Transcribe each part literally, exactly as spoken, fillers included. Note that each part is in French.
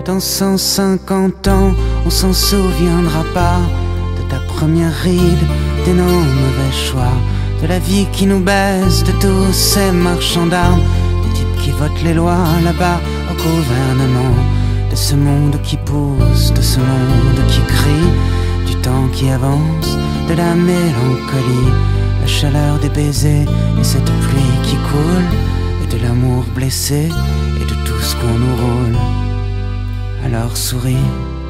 Dans cent cinquante ans, on s'en souviendra pas de ta première ride, de nos mauvais choix, de la vie qui nous baisse, de tous ces marchands d'armes, des types qui votent les lois là-bas au gouvernement, de ce monde qui pousse, de ce monde qui crie, du temps qui avance, de la mélancolie, la chaleur des baisers et cette pluie qui coule, et de l'amour blessé et de tout ce qu'on nous roule. Alors souris.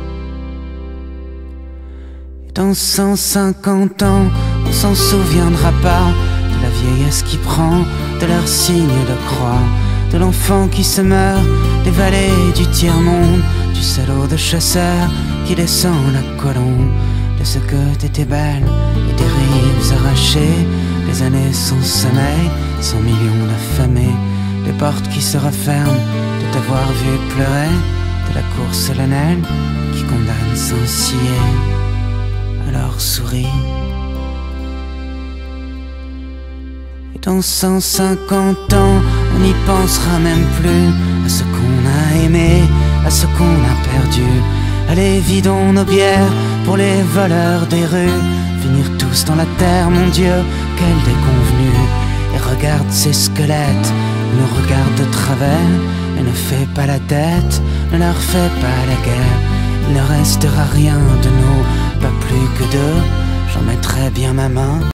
Et dans cent cinquante ans, on s'en souviendra pas de la vieillesse qui prend, de leurs signes de croix, de l'enfant qui se meurt, des vallées du tiers-monde, du salaud de chasseur qui descend la colombe, de ce que t'étais belle et des rives arrachées, des années sans sommeil, cent millions d'affamés, des portes qui se referment de t'avoir vu pleurer, de la cour solennelle qui condamne sans scier. Alors souris. Et dans cent cinquante ans, on n'y pensera même plus à ce qu'on a aimé, à ce qu'on a perdu. Allez, vidons nos bières pour les voleurs des rues, finir tous dans la terre, mon Dieu, quelle déconvenue. Et regarde ces squelettes, nous regarde de travers, et ne fais pas la tête, ne leur fais pas la guerre. Il ne restera rien de nous, pas plus que deux, j'en mettrai bien ma main.